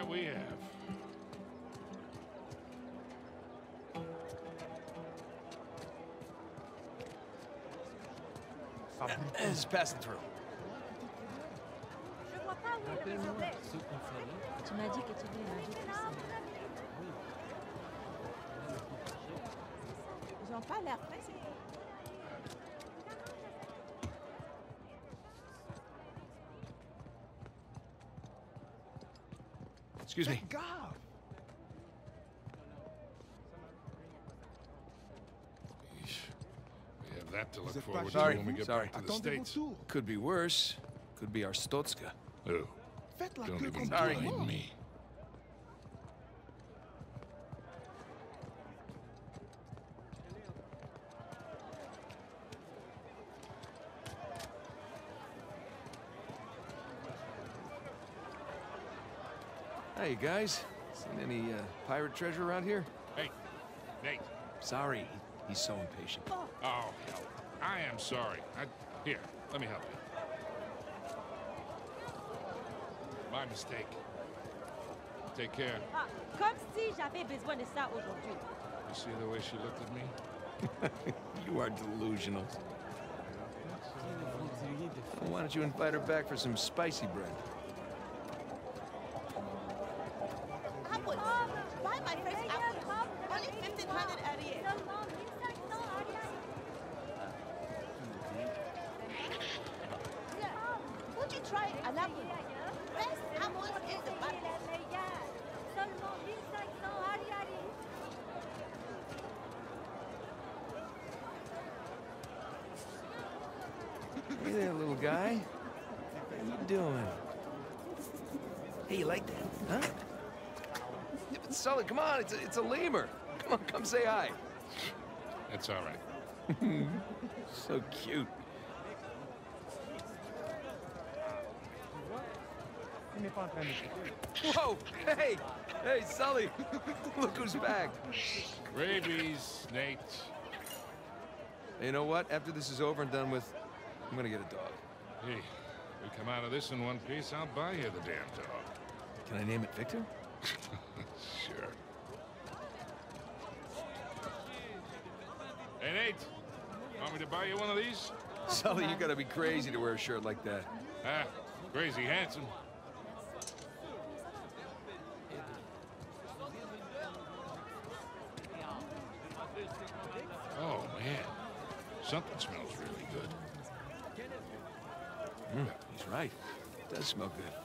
that we have. Just passing through. Je vois pas où est le réservoir. Tu m'as dit que tu voulais manger tout ça. Ils ont pas l'air pressés. Excuse me. Yeesh. We have that to look forward to Sorry, when we get sorry. back to the States. Could be worse. Could be Arstotzka. Oh, Faites la don't queue even comme blame me. Hey, guys. Seen any pirate treasure around here? Hey, Nate. Sorry, he's so impatient. Oh, hell. I am sorry. Here, let me help you. My mistake. Take care. Ah, comme si j'avais besoin de ça aujourd'hui. You see the way she looked at me? You are delusional. Well, why don't you invite her back for some spicy bread? Apples. Buy my first apple. Only 1,500 arrière. Seulement 1500 arrière. Would you try an apple? Best apples in the market. Seulement 1500 arrière. Hey there, little guy. How you doing? Hey, you like that, huh? Yeah, but Sully, come on, it's a lemur. Come on, come say hi. That's all right. So cute. Whoa! Hey! Hey, Sully! Look who's back. Rabies, Nate. You know what? After this is over and done with, I'm gonna get a dog. Hey, we come out of this in one piece, I'll buy you the damn dog. Can I name it Victor? Sure. Hey, Nate. Want me to buy you one of these? Sully, you gotta be crazy to wear a shirt like that. Ah, crazy handsome. Oh, man. Something smells really good. He's right. It does smell good.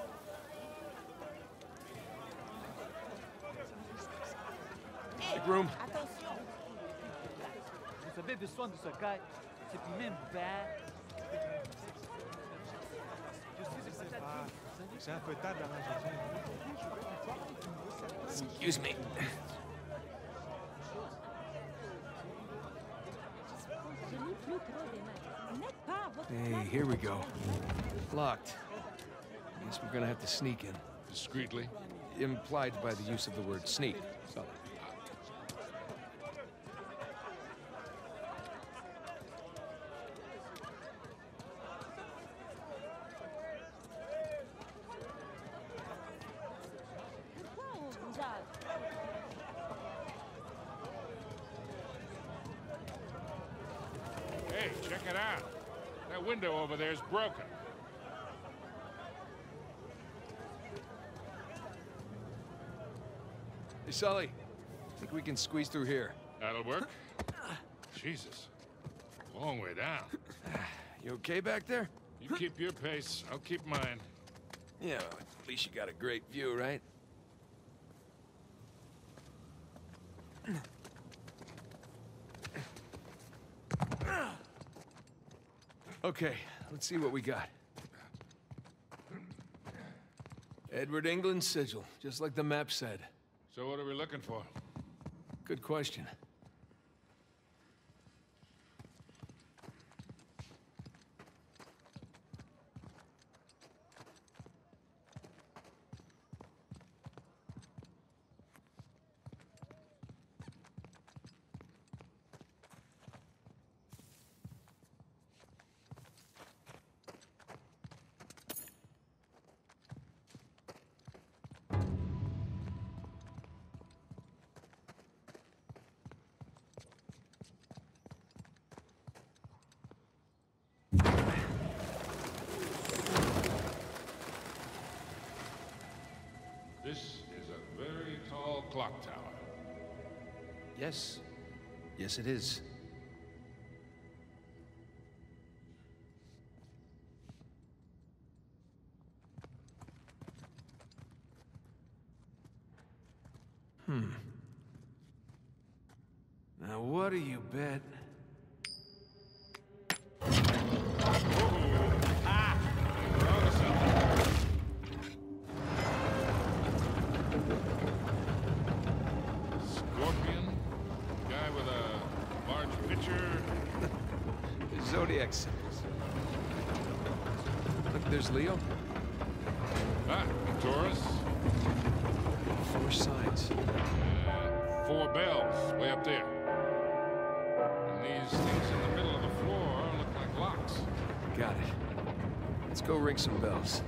Make room. Attention. Vous avez besoin de ce gars. C'est même bad. C'est un peu tard d'arranger. Excuse me. Je n'ai plus trop de mains. N'êtes pas à votre Hey, place. here we go. Locked. Guess we're gonna have to sneak in. Discreetly. Implied by the use of the word sneak. Sully. Pourquoi on vous a... Hey, check it out. That window over there is broken. Hey, Sully. Think we can squeeze through here. That'll work. Jesus. Long way down. You okay back there? You keep your pace, I'll keep mine. Yeah, at least you got a great view, right? Okay, let's see what we got. Edward England sigil, just like the map said. So what are we looking for? Good question. This is a very tall clock tower. Yes. Yes, it is. Now, what do you bet? Scorpion? Guy with a large pitcher? Zodiac symbols. Look, there's Leo. Ah, Taurus. 4 signs. 4 bells, way up there. And these things in the middle of the floor look like locks. Got it. Let's go ring some bells.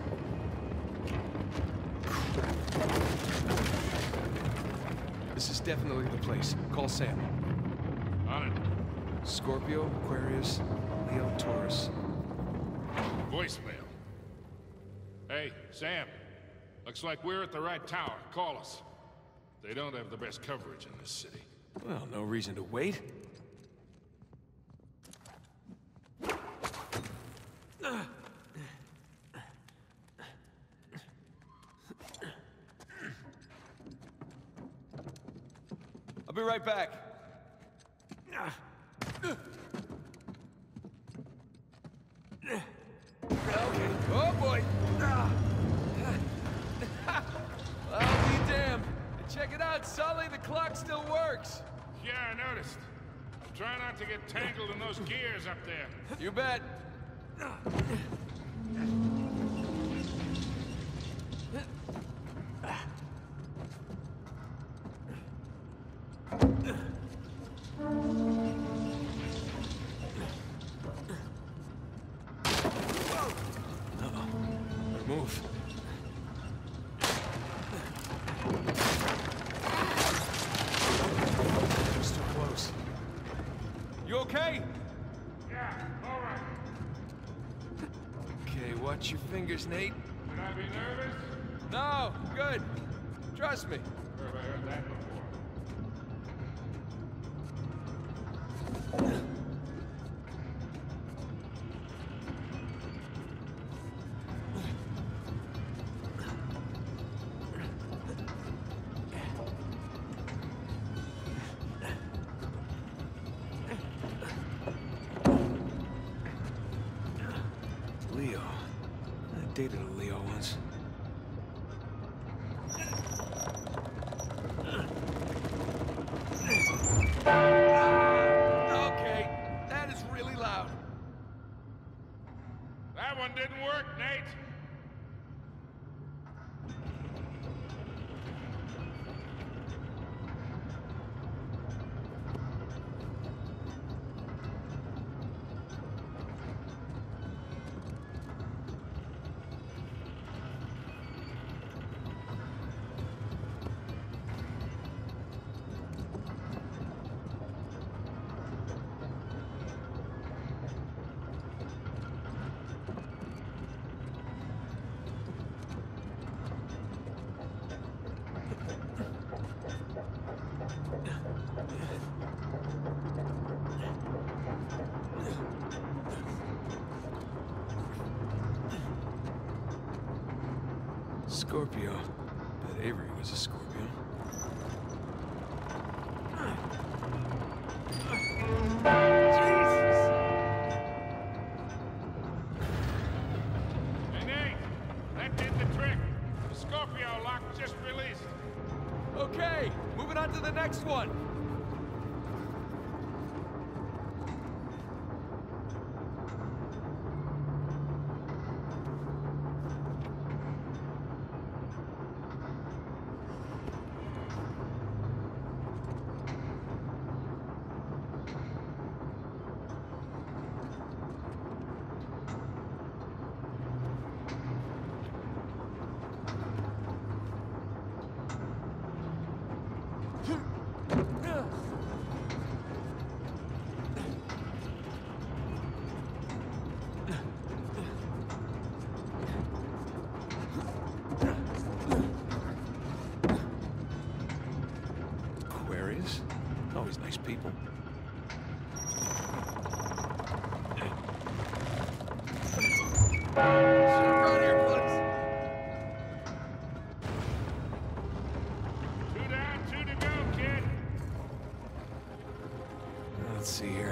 This is definitely the place. Call Sam. On it. Scorpio, Aquarius, Leo, Taurus. Voicemail. Hey, Sam. Looks like we're at the right tower. Call us. They don't have the best coverage in this city. Well, no reason to wait. I'll be right back. Okay. Oh boy. I'll be damned. Check it out, Sully. The clock still works. Yeah, I noticed. Try not to get tangled in those gears up there. You bet. Move. It's too close. You okay? Yeah, all right. Okay, watch your fingers, Nate. Should I be nervous? No, good. Trust me. Where have I heard that before? Leo. I dated a Leo once. Okay, that is really loud. That one didn't work, Nate. Scorpio. Bet Avery was a Scorpio. Hey, Nate. That did the trick. The Scorpio lock just released. Okay, moving on to the next one. always nice people. Around here, buddies. 2 down, 2 to go, kid. Let's see here.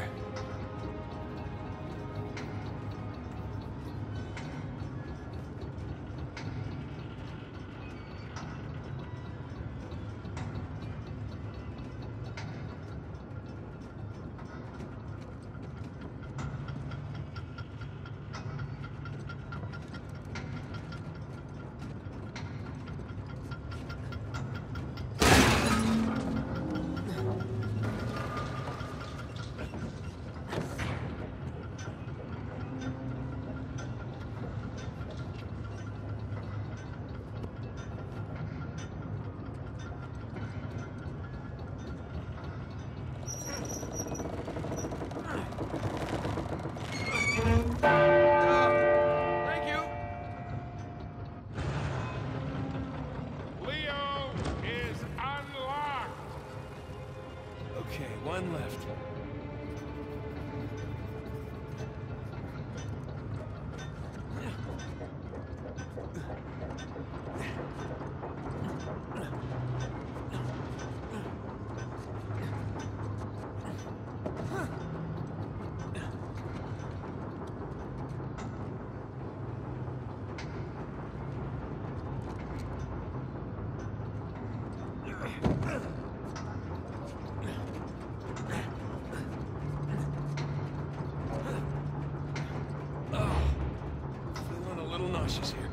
Thank you. Leo is unlocked. Okay, one left. Feeling a little nauseous here.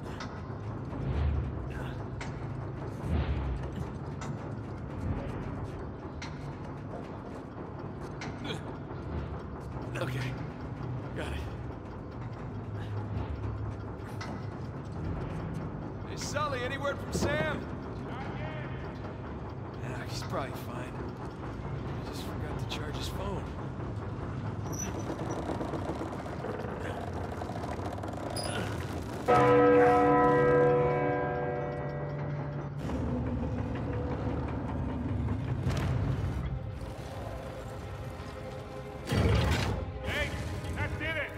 Okay, got it. Hey, Sully, any word from Sam? Yeah, he's probably fine. He just forgot to charge his phone. Hey, that did it.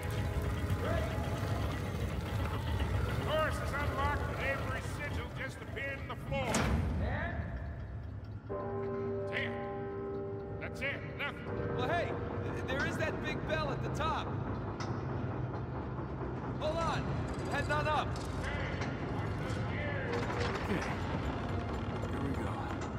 Doors is unlocked and every sigil just appeared in the floor. Damn. That's it. Nothing. Well, hey, there is that big bell at the top. Hold on. Heading on up. Okay. Here we go.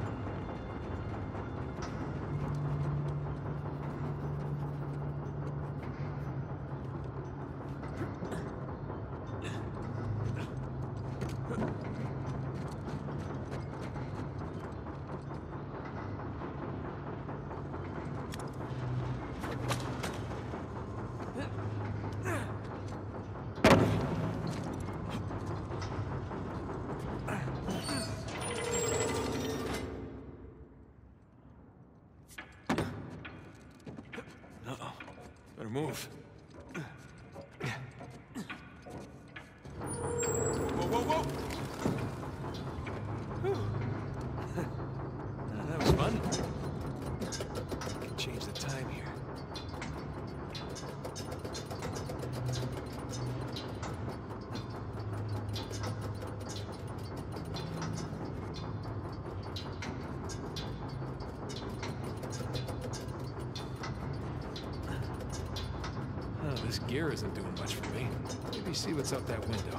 Uh-oh. Better move. Whoa, whoa, whoa! Whew. That was fun. Can change the time here. Oh, this gear isn't doing much for me. Maybe see what's out that window.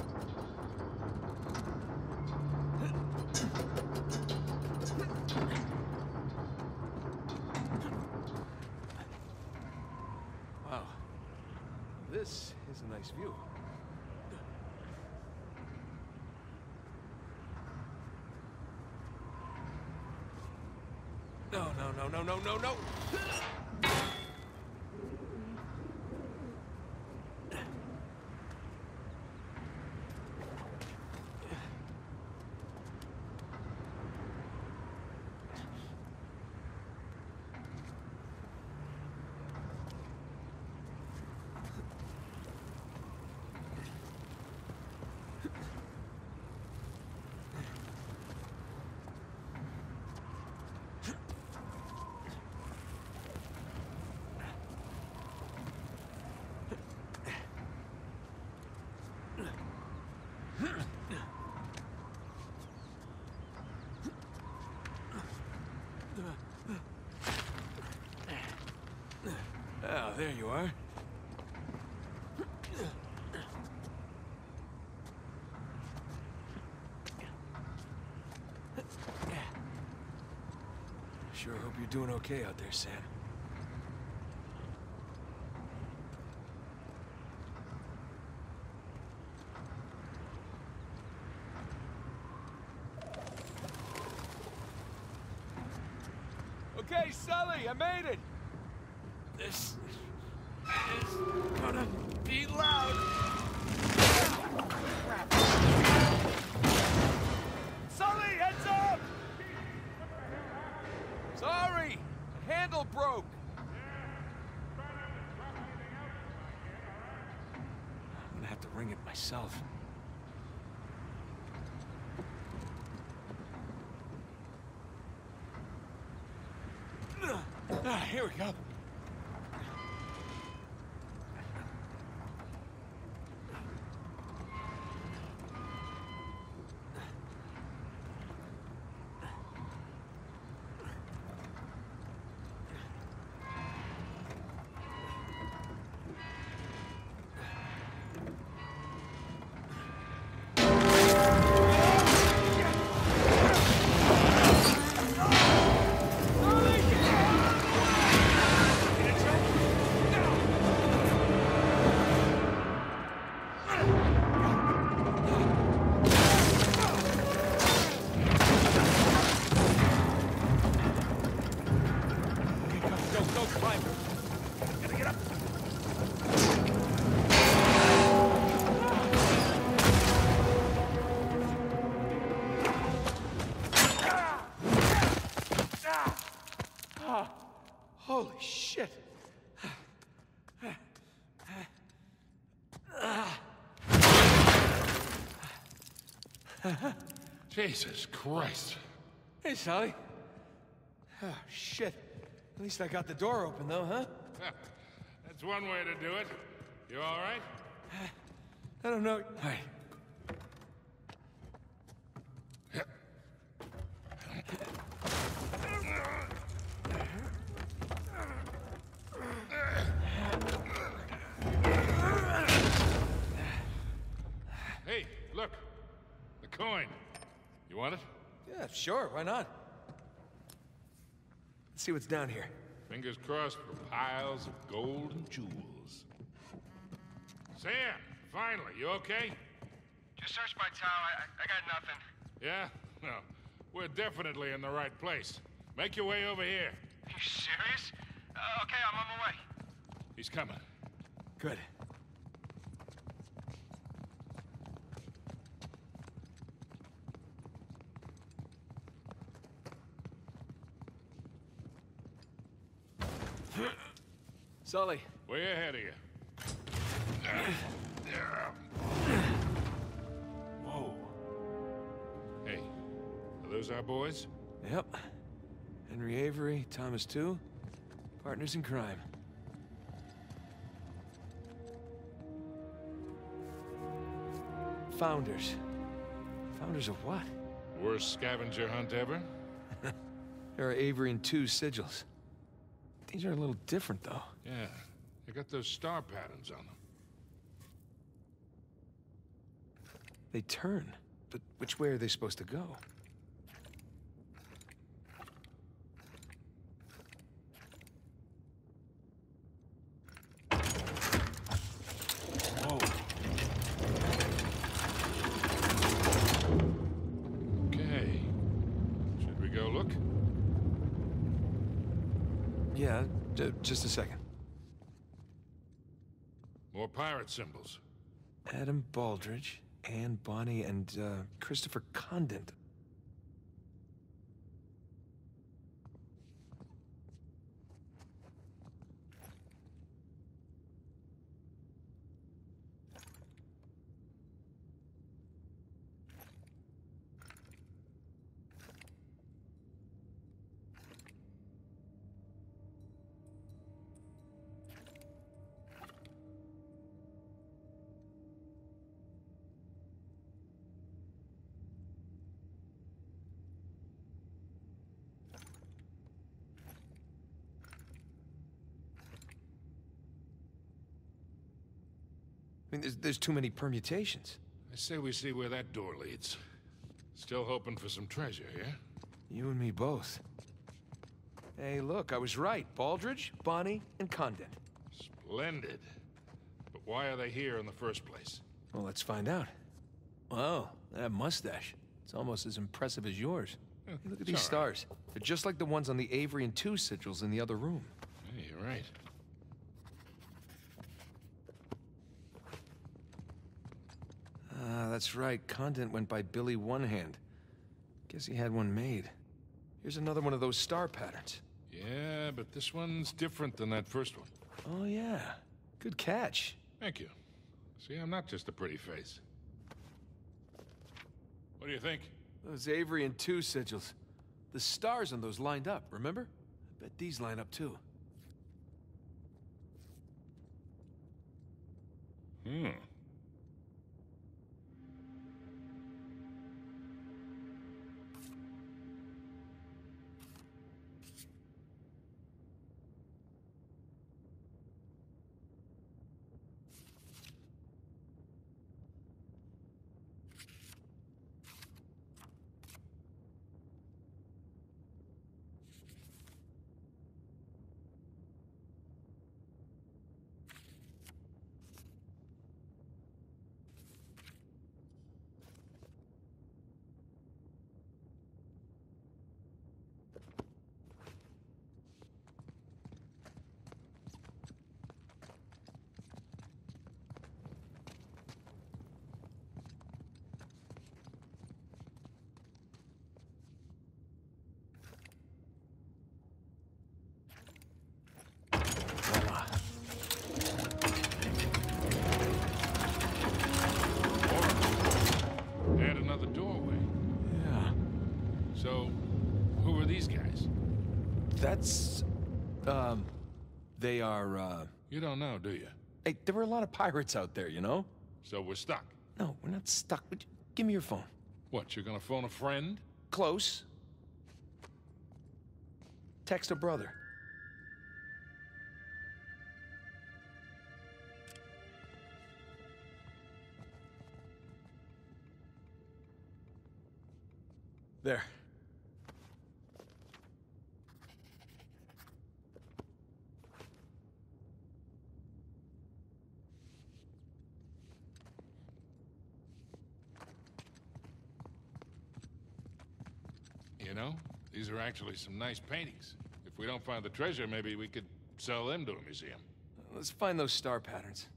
Wow. This is a nice view. No, no, no, no, no, no, no! there you are. Sure hope you're doing okay out there, Sam. Okay, Sully, I made it! This is gonna be loud. Sully, heads up! Sorry, the handle broke. I'm gonna have to ring it myself. Here we go. Holy shit! Jesus Christ. Hey, Sully. Oh, shit. At least I got the door open, though, huh? That's one way to do it. You all right? I don't know. Hey. Hey, look. The coin. You want it? Yeah, sure. Why not? Let's see what's down here. Fingers crossed for piles of gold and jewels. Sam, finally, you okay? Just searched my town. I got nothing. Yeah? Well, we're definitely in the right place. Make your way over here. Are you serious? Okay, I'm on my way. He's coming. Good. Sully. Way ahead of you. Whoa. Hey, are those our boys? Yep. Henry Avery, Thomas too. Partners in crime. Founders. Founders of what? Worst scavenger hunt ever? There are Avery and two sigils. These are a little different, though. Yeah, they got those star patterns on them. They turn. But which way are they supposed to go? Whoa. Okay. Should we go look? Yeah, just a second. More pirate symbols. Adam Baldridge, Anne Bonny, and Christopher Condent. mean, there's too many permutations. I say we see where that door leads. Still hoping for some treasure, yeah? You and me both. Hey, look, I was right. Baldridge, Bonnie, and Condent. Splendid. But why are they here in the first place? Well, let's find out. Wow, that mustache. It's almost as impressive as yours. Hey, look at these It's all right. stars. They're just like the ones on the Avery and Two sigils in the other room. Hey, you're right. Ah, that's right. Condent went by Billy One Hand. Guess he had one made. Here's another one of those star patterns. Yeah, but this one's different than that first one. Oh, yeah. Good catch. Thank you. See, I'm not just a pretty face. What do you think? Those Avery and Two sigils. The stars on those lined up, remember? I bet these line up too. Hmm. And another doorway. Yeah. So, who are these guys? That's... They are, You don't know, do you? Hey, there were a lot of pirates out there, you know? So we're stuck. No, we're not stuck. Would you... Give me your phone. What, you're gonna phone a friend? Close. Text a brother. There. You know, these are actually some nice paintings. If we don't find the treasure, maybe we could sell them to a museum. Let's find those star patterns.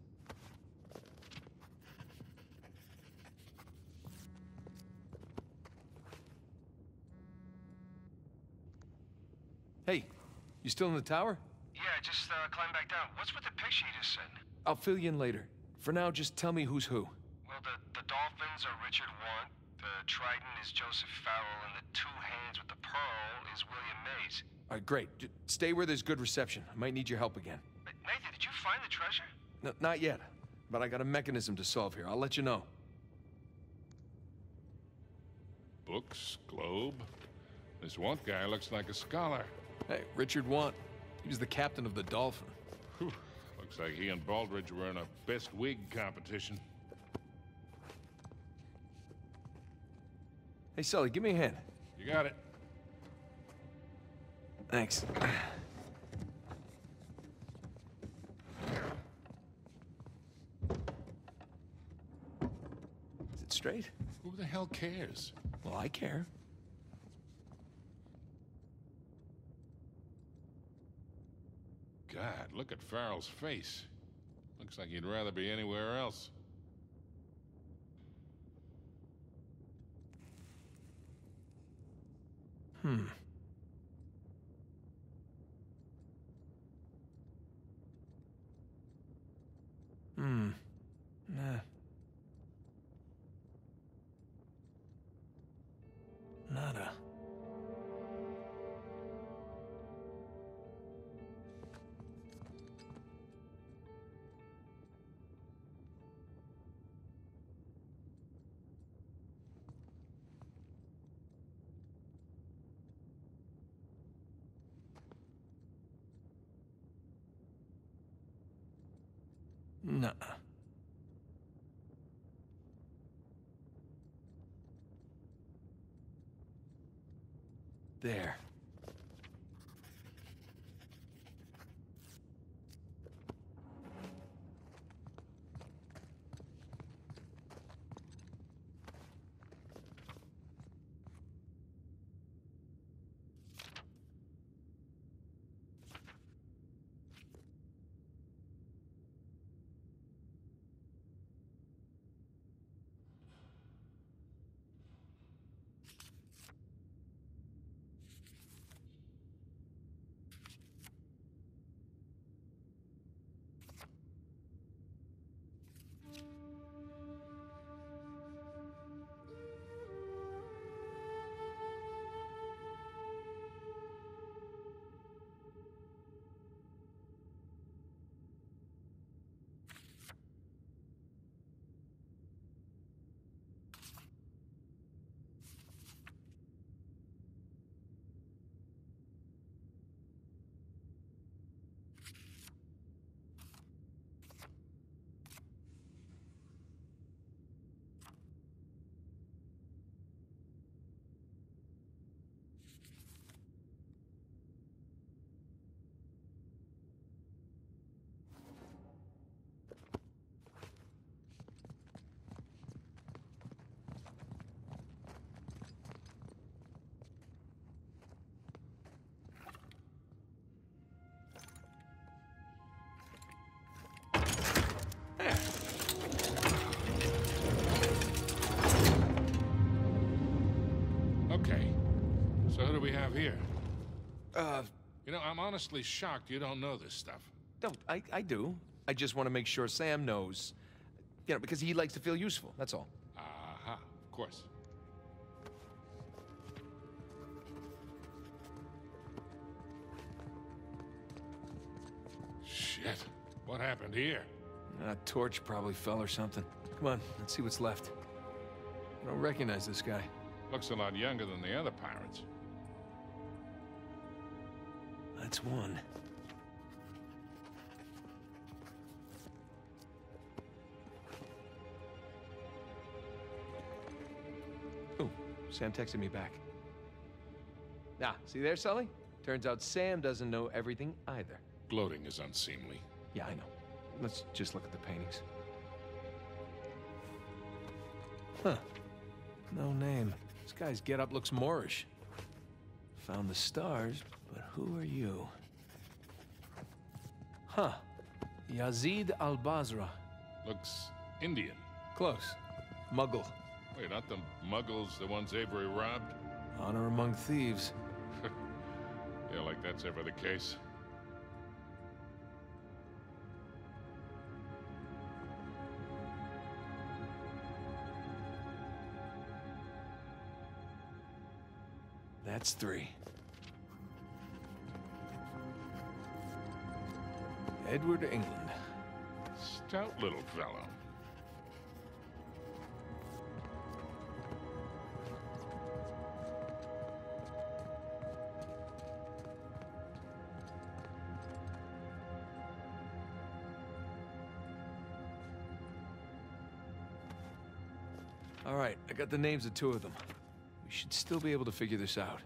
Hey, you still in the tower? Yeah, just climb back down. What's with the picture you just sent? I'll fill you in later. For now, just tell me who's who. Well, the dolphins are Richard Want, the trident is Joseph Farrell, and the two hands with the pearl is William Mays. All right, great. Stay where there's good reception. I might need your help again. Nathan, did you find the treasure? No, not yet, but I got a mechanism to solve here. I'll let you know. Books, globe. This Want guy looks like a scholar. Hey, Richard Want. He was the captain of the Dolphin. Whew. Looks like he and Baldridge were in a best wig competition. Hey, Sully, give me a hand. You got it. Thanks. Is it straight? Who the hell cares? Well, I care. God, look at Farrell's face. Looks like he'd rather be anywhere else. Hmm. Nah. Nada. Nuh-uh. There. Okay. So who do we have here? Uh, You know, I'm honestly shocked you don't know this stuff. no, I do. I just want to make sure Sam knows. You know, because he likes to feel useful, that's all. Aha, of course. Shit. What happened here? A torch probably fell or something. Come on, let's see what's left. I don't recognize this guy. Looks a lot younger than the other pirates. That's one. Oh, Sam texted me back. Ah, see there, Sully? Turns out Sam doesn't know everything either. Gloating is unseemly. Yeah, I know. Let's just look at the paintings. Huh. No name. This guy's getup looks Moorish. Found the stars, but who are you? Huh. Yazid al-Basra. Looks Indian. Close. Muggle. Wait, aren't the Muggles the ones Avery robbed? Honor among thieves. Yeah, like that's ever the case. That's three. Edward England. Stout little fellow. All right, I got the names of two of them. We should still be able to figure this out.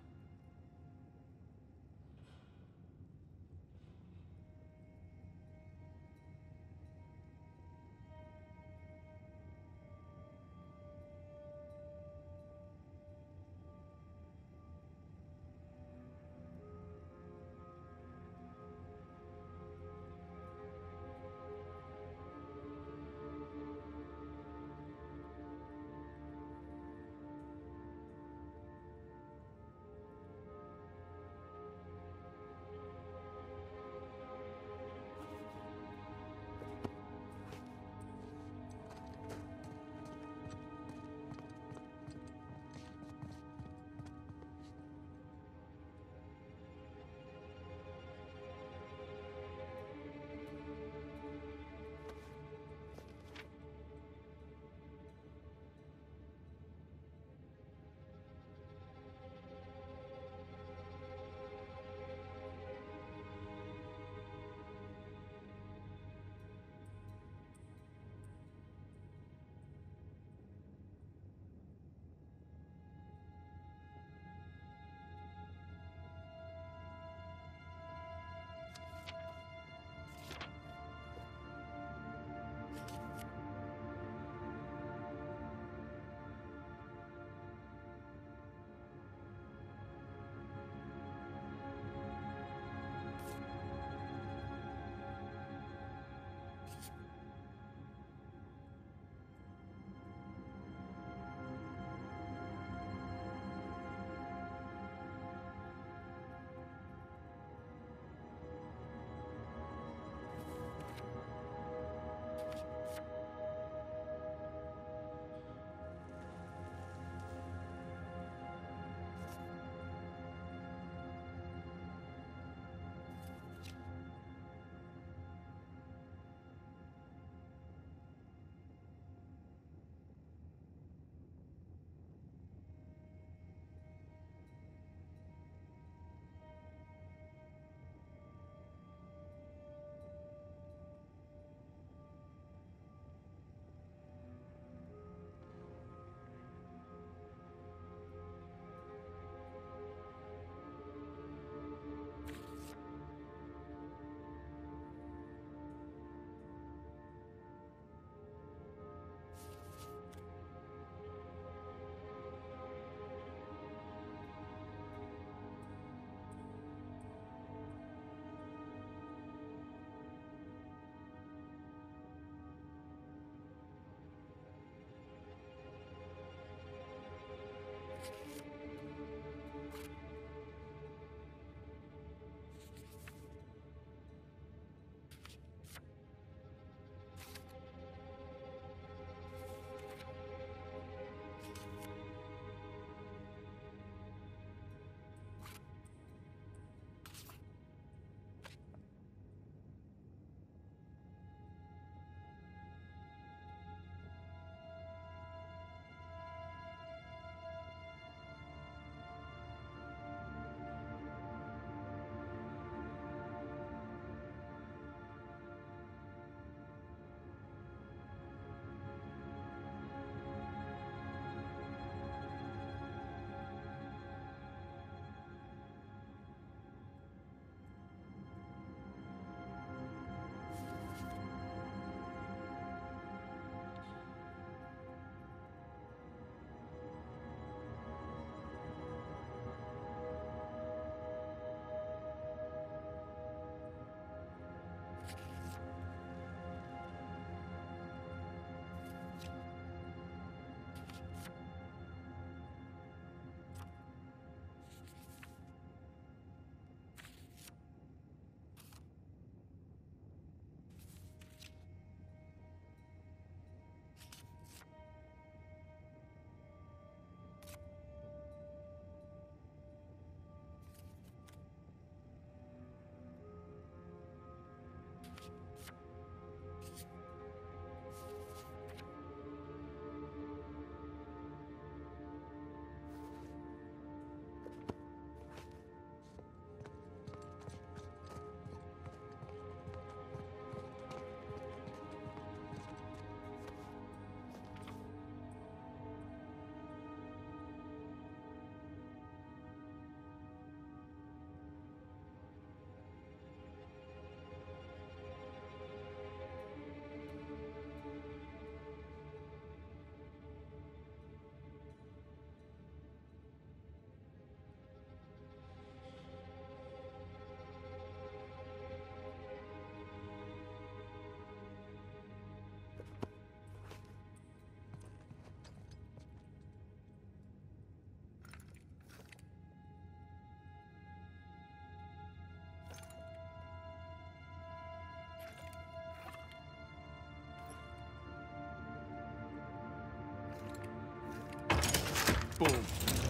Boom.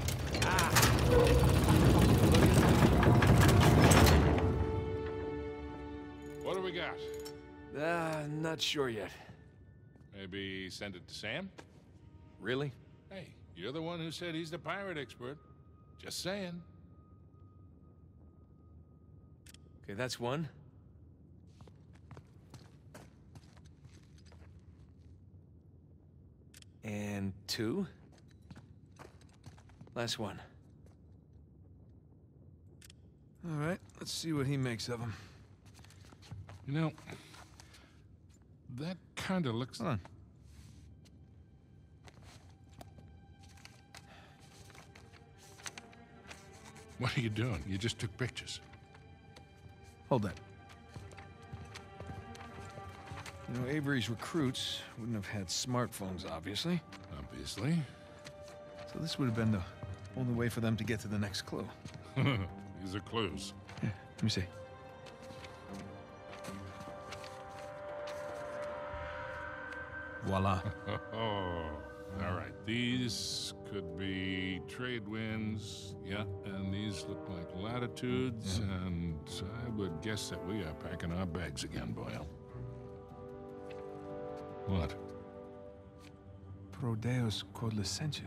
What do we got? Not sure yet. Maybe send it to Sam? Really? Hey, you're the one who said he's the pirate expert. Just saying. Okay, that's one. And two. Last one. All right, let's see what he makes of them. You know, that kind of looks... Hold on. What are you doing? You just took pictures. Hold that. You know, Avery's recruits wouldn't have had smartphones, obviously. Obviously. So this would have been the only way for them to get to the next clue. These are clues. Here, let me see. Voila. Oh, all right. These could be trade winds, yeah, and these look like latitudes, and I would guess that we are packing our bags again, Boyle. What? Prodeus Code Licentia.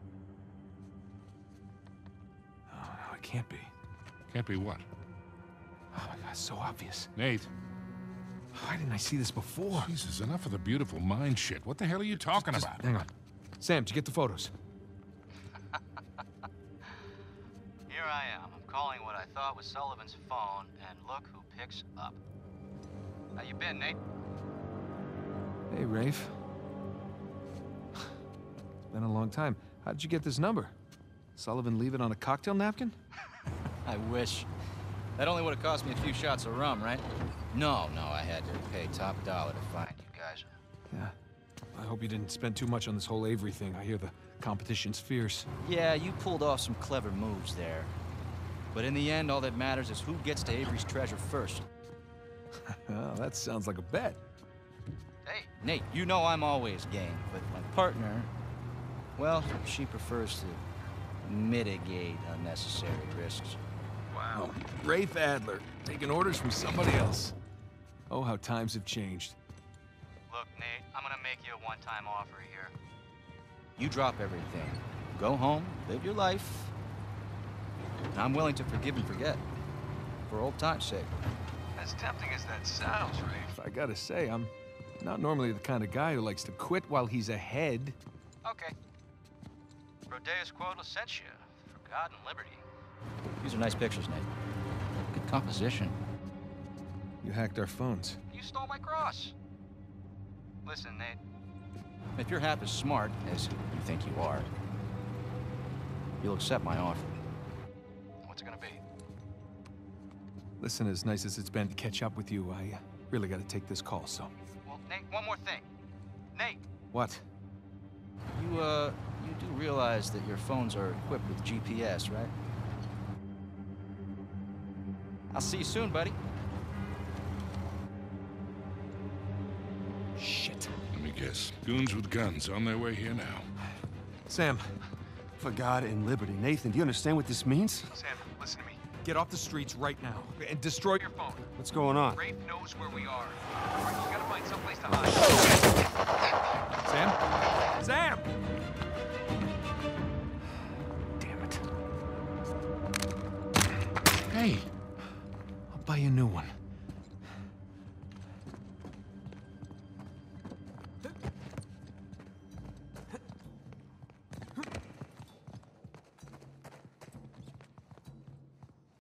Oh, no, it can't be. Can't be what? Oh my God, it's so obvious. Nate. Why didn't I see this before? Jesus, enough of the beautiful mind shit. What the hell are you talking about? Hang on. Sam, did you get the photos? Here I am. I'm calling what I thought was Sullivan's phone, and look who picks up. How you been, Nate? Hey, Rafe. It's been a long time. How did you get this number? Sullivan leave it on a cocktail napkin? I wish. That only would have cost me a few shots of rum, right? No, I had to pay top dollar to find you guys. Yeah. I hope you didn't spend too much on this whole Avery thing. I hear the competition's fierce. Yeah, you pulled off some clever moves there. But in the end, all that matters is who gets to Avery's treasure first. Well, that sounds like a bet. Hey, Nate, you know I'm always game, but my partner, well, she prefers to mitigate unnecessary risks. Wow. Rafe Adler, taking orders from somebody else. Oh, how times have changed. Look, Nate, I'm gonna make you a one-time offer here. You drop everything. Go home, live your life. And I'm willing to forgive and forget. For old time's sake. As tempting as that sounds, Rafe. I gotta say, I'm not normally the kind of guy who likes to quit while he's ahead. Okay. Prodeus Quod Licentia, Forgotten Liberty. These are nice pictures, Nate. Good composition. You hacked our phones. You stole my cross. Listen, Nate. If you're half as smart as you think you are, you'll accept my offer. What's it gonna be? Listen, as nice as it's been to catch up with you, I really gotta take this call, so... Well, Nate, one more thing. Nate! What? You do realize that your phones are equipped with GPS, right? I'll see you soon, buddy. Shit. Let me guess. Goons with guns on their way here now. Sam, For God and liberty. Nathan, do you understand what this means? Sam, listen to me. get off the streets right now and destroy Your phone. What's going on? Rafe knows where we are. All right, you gotta find someplace to hide. Sam? Sam! Damn it. Hey, I'll buy you a new one.